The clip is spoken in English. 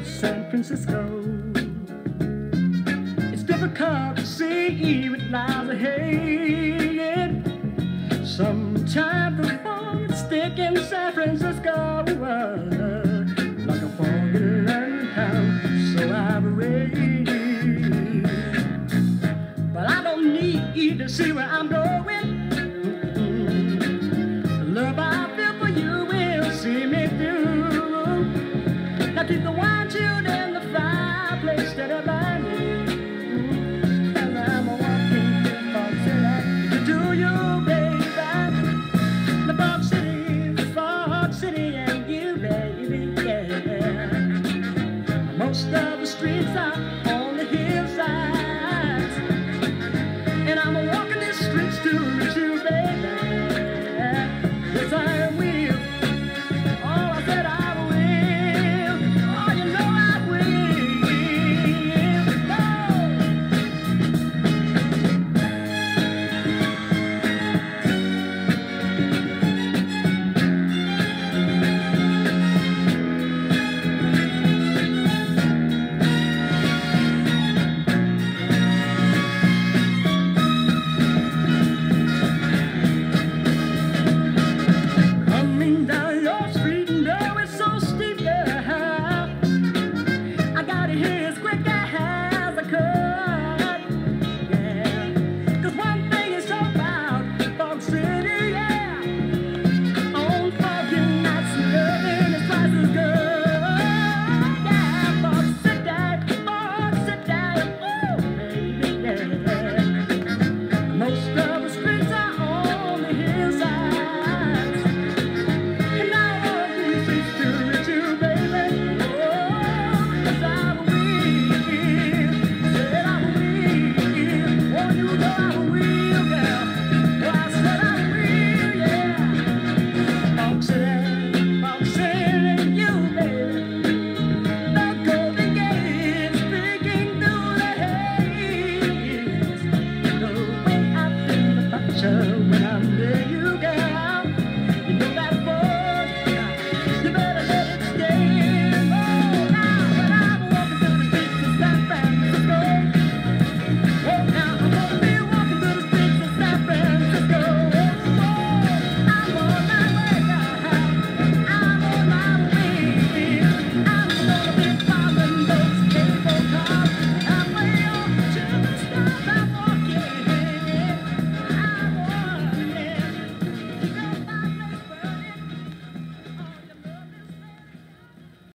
of San Francisco. It's difficult to see what lies ahead. Sometimes the fog is thick in San Francisco, like a fog in town, so I've read. But I don't need to see where I'm going.